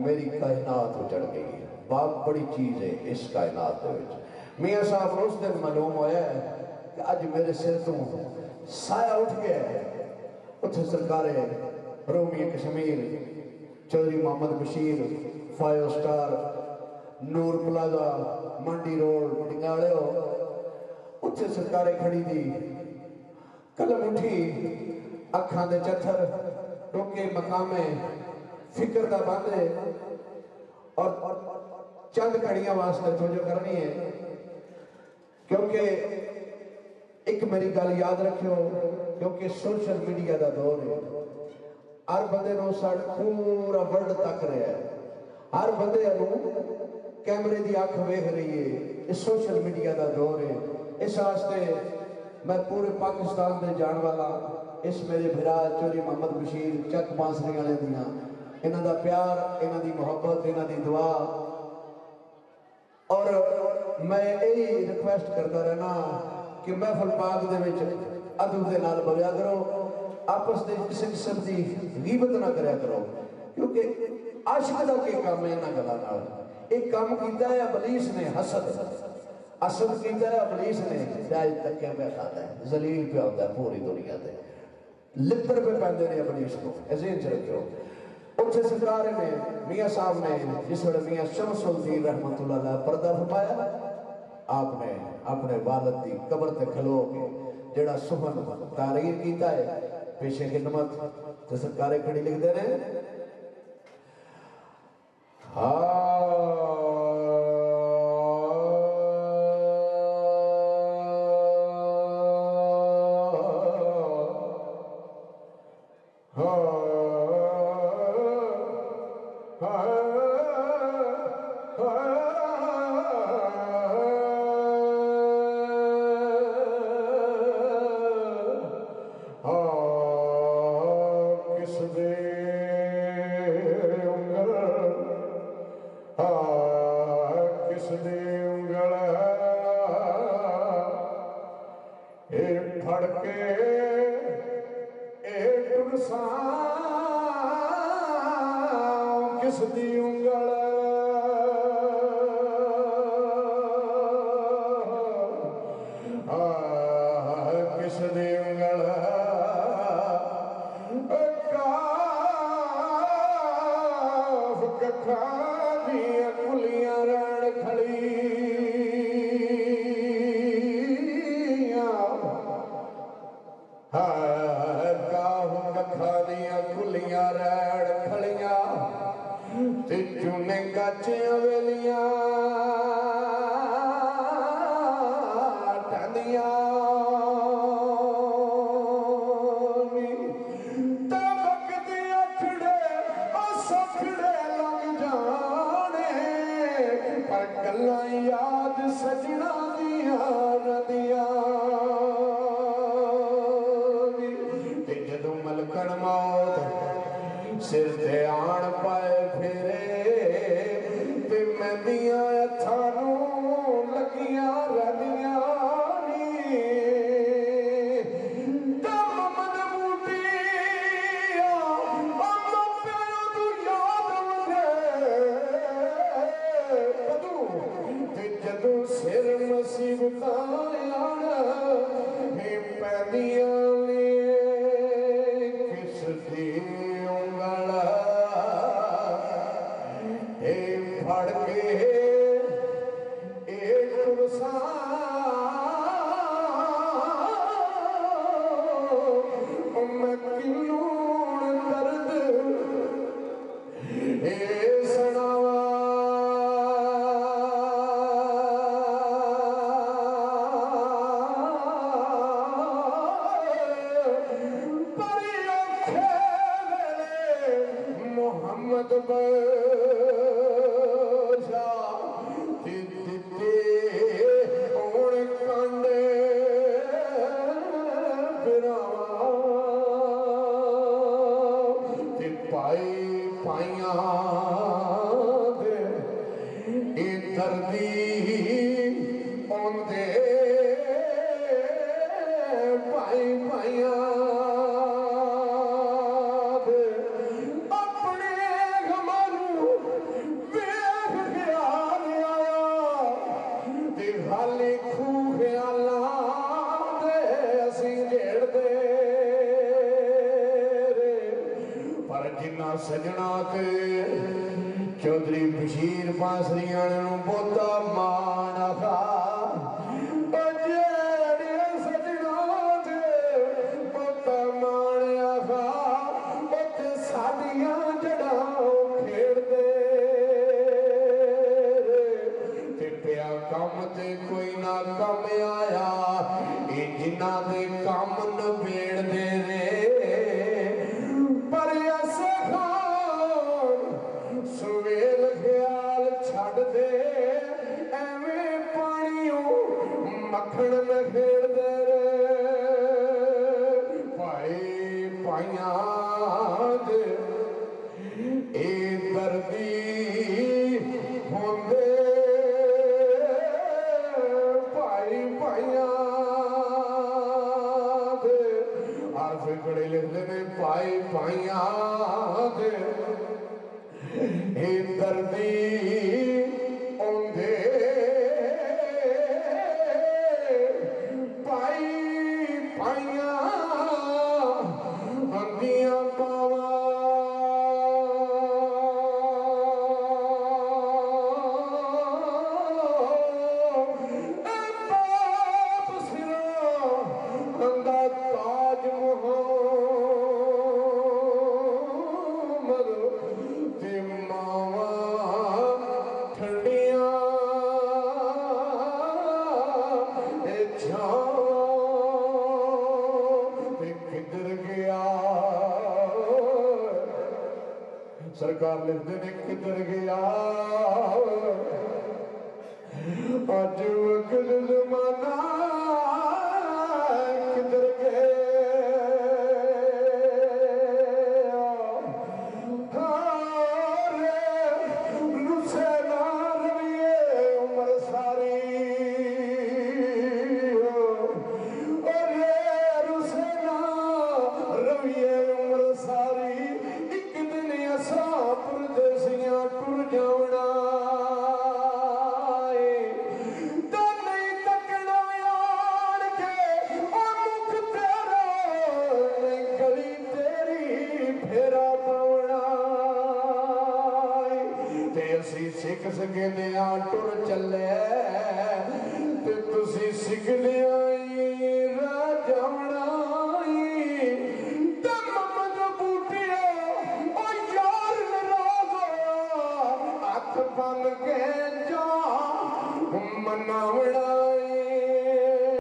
मेरी कायनात उजड़ गई है। बाप बड़ी चीज़ है इस कायनात के विच। मियाँ साहब उस दिन मालूम होया कि अज मेरे सिर तो साया उठ गया है। उत्थे सरकारे Romi Kashmir, Chaudhary Mohammad Bashir, 5 star, Noor plaza, Mandi road, डिंगाड़ियो, उत्थे सरकारे खड़ी थी। कलम उठी, अखां दे चत्थर टोके मकामे फिक्र दा बांधे और चंद घड़ियां वास्ते तवज्जो करनी है। क्योंकि एक मेरी गल याद रखियो, क्योंकि सोशल मीडिया का दौर है। हर बंदे को साढ़ा पूरा वर्ल्ड तक रहा है, हर बंदे कैमरे की अख वेख रही है। इस सोशल मीडिया का दौर है। इस वास्ते मैं पूरे पाकिस्तान से जान वाला इस मेरे भरा चौधरी मोहम्मद बशीर चक बांसरी वाले दियाँ, इन्हां दा प्यार, इन्हां दी मुहब्बत, इन्हां दी दुआ, और मैं यही रिक्वेस्ट करता रहना कि महफिल पाक दे विच अदब दे नाल बवया करो, आपस दे किसी किस्म की गीबत ना करया करो। क्योंकि आशिक दा की काम है इन्हां गल्लां नाल। एक काम कीता है इबलीस ने, असद कीता है इबलीस ने, जायज तक पे खाता है, जलील पे होता है पूरी दुनिया से, लित्र पे पैंदे ने इबलीस को। ऐसे ही रखियो। उठे सरकार ने मियाँ साहब ने जिस वे मियाँ शमसुद्दीन रहमतुल्लाह अलैह पर्दा फरमाया, आपने अपने वालद की कबर ते खलो के जेड़ा सुहन तारीर किया है पेशे खिदमत तो सरकारें खड़ी लिखते हैं। सजना ते चौधरी बशीर बांसरिया बहुता मान आखा सजना ते बहुता मान आखा साडियां जड़ा खेड़दे ते पिया कम ते कोई ना कम आया जिन्ना दे कम नबेड़ दे रे पर ऐसे खान सवेल ख्याल छड़ दे एवें पानियों मक्खन में खेड़ दे रे भाई भाइयां दे ए दर्दी होंदे भाई भाइयां लिखते ने भाई भाइयां दे दर्दी औंदे भाई भाइयां अंदियां पावा बाप सिरों अंदा ताज सरकार लिखते ने किधर गया अज वक्त जमाना किधर गया रुसे ना रविए उम्र सारी रुसे ना रविए उम्र सारी परदेसियां टुर जावना तो नहीं तकना यार के मुख तेरा नहीं गली तेरी फेरा पावना ते असी सिख सकने टुर चले ते तुसी सिखने रह जावना बन के जा मनावना